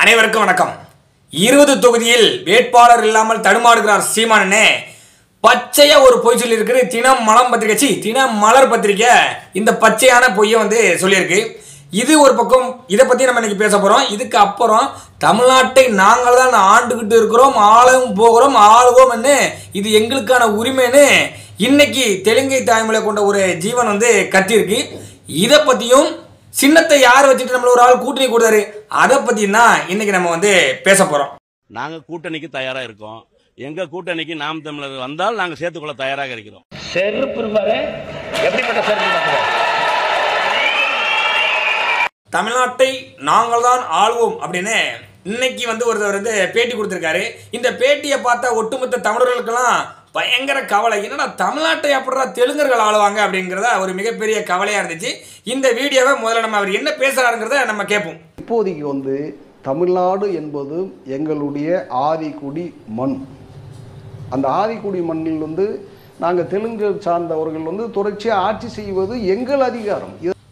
அனைவருக்கும் வணக்கம். 20 தொகுதியில் வேட்பாளர் இல்லாமல் தடுமாறுகிறார் சீமானே. பச்சையா ஒரு பொய் சொல்லி இருக்கு. தினமலர் பத்திரிகை இந்த பச்சையான பொய்யை சொல்லியிருக்கு. இது ஒரு பக்கம். இதை பத்தி நம்ம இன்னைக்கு பேச போறோம். இதுக்கு அப்புறம் தமிழ்நாட்டை நாங்கள் தான் ஆண்டுகிட்டு இருக்கிறோம், ஆளவும் போகிறோம், ஆளுவோம், இது எங்களுக்கான உரிமைன்னு இன்னைக்கு தெலுங்கை தாய்மொழியை கொண்ட ஒரு ஜீவன் கத்திருக்கு. இதை பத்தியும் சின்னத்தை யார் வச்சுட்டு நம்மள ஒரு ஆள் கூட்டணி கொடுத்தாரு, அதை பத்தி தான் இன்னைக்கு நம்ம பேச போறோம். நாங்க கூட்டணிக்கு தயாரா இருக்கோம். எங்க கூட்டணிக்கு நாம் தமிழர் வந்தால் நாங்க சேர்த்துக்கொள்ள தயாராக இருக்கிறோம். தமிழ்நாட்டை நாங்கள் தான் ஆளுவோம் அப்படின்னு இன்னைக்கு ஒருத்தர் பேட்டி கொடுத்திருக்காரு. இந்த பேட்டியை பார்த்தா ஒட்டுமொத்த தமிழர்களுக்கெல்லாம் பயங்கர கவலை. என்னன்னா தமிழ்நாட்டை அப்படின்னா தெலுங்கர்கள் ஆளுவாங்க அப்படிங்கிறத ஒரு மிகப்பெரிய கவலையா இருந்துச்சு. இந்த வீடியோவை முதல்ல நம்ம அவர் என்ன பேசுறாருங்கிறத நம்ம கேட்போம். இப்போதைக்கு தமிழ்நாடு என்பது எங்களுடைய ஆதிக்குடி மண். அந்த ஆதிக்குடி மண்ணில் நாங்கள் தெலுங்கு சார்ந்தவர்கள் தொடர்ச்சியாக ஆட்சி செய்வது எங்கள் அதிகாரம்.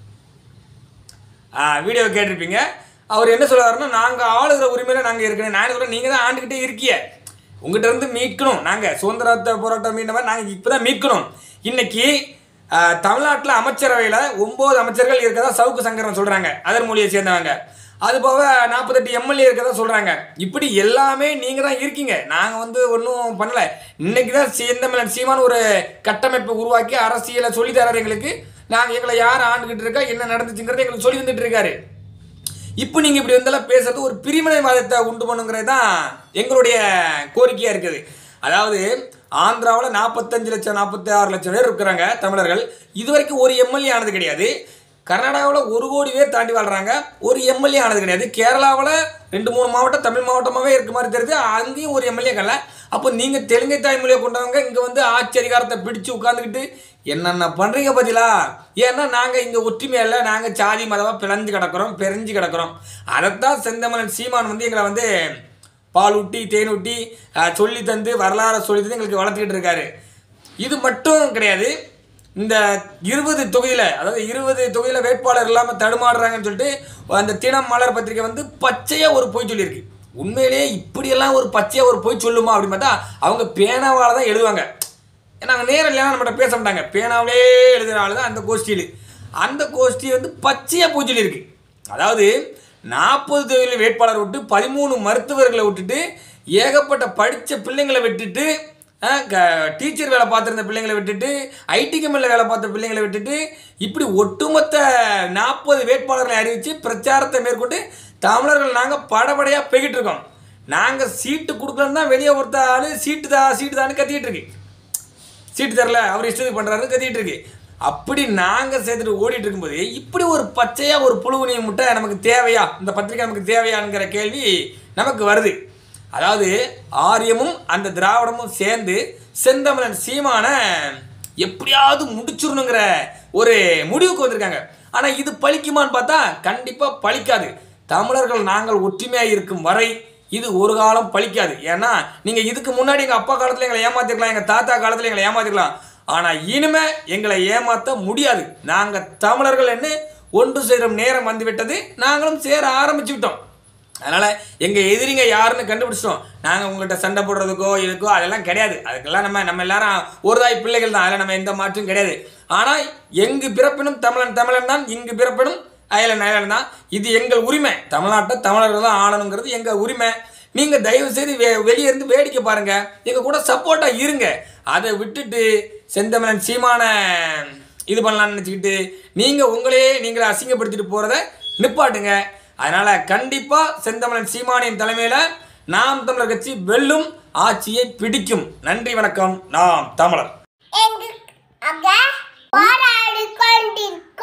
வீடியோ கேட்டிருப்பீங்க. அவர் என்ன சொல்றாருன்னா, நாங்கள் ஆளுகிற உரிமையில நாங்கள் இருக்கிறோம். நான் சொல்றேன், நீங்க தான் ஆண்டுகிட்டே இருக்கீங்க, உங்ககிட்ட இருந்து மீட்கணும். நாங்கள் சுதந்திரத்தை போராட்டம் மீண்ட மாதிரி நாங்கள் இப்போ தான் மீட்கணும். இன்னைக்கு தமிழ்நாட்டில் அமைச்சரவையில் 9 அமைச்சர்கள் இருக்கதா சவுக்கு சங்கரன் சொல்கிறாங்க, அதர் மொழியை சேர்ந்தவங்க. அது போக 48 எம்எல்ஏ இருக்கதா சொல்கிறாங்க. இப்படி எல்லாமே நீங்கள் தான் இருக்கீங்க. நாங்கள் ஒன்றும் பண்ணலை. இன்னைக்கு தான் செந்தமிழன் சீமான் ஒரு கட்டமைப்பை உருவாக்கி அரசியலை சொல்லி தராரு எங்களுக்கு. நாங்கள் எங்களை யார் ஆண்டுகிட்டு இருக்கா, என்ன நடந்துச்சுங்கிறத எங்களுக்கு சொல்லி வந்துட்டு இருக்காரு. இப்போ நீங்கள் இப்படி பேசுறது ஒரு பிரிவினைவாதத்தை உண்டு பண்ணுங்கிறது தான் எங்களுடைய கோரிக்கையாக இருக்குது. அதாவது ஆந்திராவில் 45 லட்சம் 46 லட்சம் பேர் இருக்கிறாங்க தமிழர்கள். இது வரைக்கும் ஒரு எம்எல்ஏ ஆனது கிடையாது. கர்நாடகாவில் 1 கோடி பேர் தாண்டி வாழ்கிறாங்க, ஒரு எம்எல்ஏ ஆனது கிடையாது. கேரளாவில் 2-3 மாவட்டம் தமிழ் மாவட்டமாகவே இருக்க மாதிரி தெரியுது, அங்கேயும் ஒரு எம்எல்ஏ கல்ல. அப்போ நீங்கள் தெலுங்கை தாய்மொழியை கொண்டவங்க இங்கே ஆட்சி அதிகாரத்தை பிடிச்சு உட்காந்துக்கிட்டு என்னென்ன பண்ணுறீங்க பார்த்தீங்களா? ஏன்னா நாங்கள் இங்கே ஒற்றுமையாக இல்லை, நாங்கள் சாதி மதமாக பிரிஞ்சு கிடக்கிறோம். அதைத்தான் செந்தமிழன் சீமான் எங்களை பால் ஊட்டி தேன் ஊட்டி சொல்லி தந்து வரலாறு சொல்லி தந்து எங்களுக்கு வளர்த்துக்கிட்டு இருக்காரு. இது மட்டும் கிடையாது. இந்த 20 தொகுதியில், அதாவது 20 தொகுதியில் வேட்பாளர் இல்லாமல் தடுமாறுறாங்கன்னு சொல்லிட்டு அந்த தினமலர் பத்திரிகை பச்சையாக ஒரு பொய் சொல்லியிருக்கு. உண்மையிலேயே இப்படியெல்லாம் ஒரு பச்சையாக ஒரு பொய் சொல்லுமா அப்படின்னு பார்த்தா அவங்க பேனாவால் தான் எழுதுவாங்க. நாங்கள் நேரம் இல்லைன்னா நம்மகிட்ட பேச மாட்டாங்க. பேனாவிலே எழுதுனால தான் அந்த கோஷ்டி பச்சையாக பொய் சொல்லியிருக்கு. அதாவது 40 தொகுதியில் வேட்பாளர் விட்டு 13 மருத்துவர்களை விட்டுட்டு ஏகப்பட்ட படித்த பிள்ளைங்களை விட்டுட்டு டீச்சர் வேலை பார்த்துருந்த பிள்ளைங்களை விட்டுட்டு ஐடி கம்பெனியில் வேலை பார்த்த பிள்ளைங்களை விட்டுட்டு இப்படி ஒட்டுமொத்த 40 வேட்பாளர்களை அறிவித்து பிரச்சாரத்தை மேற்கொண்டு தமிழர்கள் நாங்கள் படபடையாக போய்கிட்டு இருக்கோம். நாங்கள் சீட்டு கொடுக்கலன்னு தான் வெளியே ஒருத்த ஆள் சீட்டு தான்னு கத்திக்கிட்டு இருக்கு. சீட்டு தரல, அவர் இஷ்டத்துக்கு பண்ணுறாருன்னு கத்திக்கிட்டு இருக்கு. அப்படி நாங்கள் சேர்த்துட்டு ஓடிட்டு இருக்கும்போது இப்படி ஒரு பச்சையாக ஒரு புழுகுனி முட்டை நமக்கு தேவையா, இந்த பத்திரிகை நமக்கு தேவையாங்கிற கேள்வி நமக்கு வருது. அதாவது ஆரியமும் அந்த திராவிடமும் சேர்ந்து செந்தமிழன் சீமான எப்படியாவது முடிச்சிடணுங்கிற ஒரு முடிவுக்கு வந்திருக்காங்க. ஆனால் இது பழிக்குமான்னு பார்த்தா கண்டிப்பாக பழிக்காது. தமிழர்கள் நாங்கள் ஒற்றுமையாக இருக்கும் வரை இது ஒரு காலம் பழிக்காது. ஏன்னா நீங்கள் இதுக்கு முன்னாடி எங்கள் அப்பா காலத்தில் எங்களை ஏமாற்றிருக்கலாம், எங்கள் தாத்தா காலத்தில் எங்களை ஏமாற்றிருக்கலாம். ஆனால் இனிமே எங்களை ஏமாற்ற முடியாது. நாங்கள் தமிழர்கள் ஒன்று சேரும் நேரம் வந்துவிட்டது, நாங்களும் சேர ஆரம்பிச்சு விட்டோம். அதனால் எங்கள் எதிரிங்க யாருன்னு கண்டுபிடிச்சிட்டோம். நாங்கள் உங்கள்கிட்ட சண்டை போடுறதுக்கோ இதுக்கோ அதெல்லாம் கிடையாது. அதுக்கெல்லாம் நம்ம எல்லாரும் ஒரு தாய் பிள்ளைகள் தான், அதில் நம்ம எந்த மாற்றும் கிடையாது. ஆனால் எங்கு பிறப்பினும் தமிழன் தான், இங்கு பிறப்பினும் அயலன் தான். இது எங்கள் உரிமை. தமிழ்நாட்டை தமிழர்கள் தான் ஆளணுங்கிறது எங்கள் உரிமை. நீங்கள் தயவு செய்து வெளியே இருந்து வேடிக்கை பாருங்கள், எங்கள் கூட சப்போர்ட்டாக இருங்க. அதை விட்டுட்டு செந்தமிழன் சீமான இது பண்ணலான்னு நினச்சிக்கிட்டு நீங்களே அசிங்கப்படுத்திட்டு போகிறத நிப்பாட்டுங்க. அதனால் கண்டிப்பாக செந்தமிழன் சீமானின் தலைமையில் நாம் தமிழர் கட்சி வெல்லும், ஆட்சியை பிடிக்கும். நன்றி, வணக்கம். நாம் தமிழர்.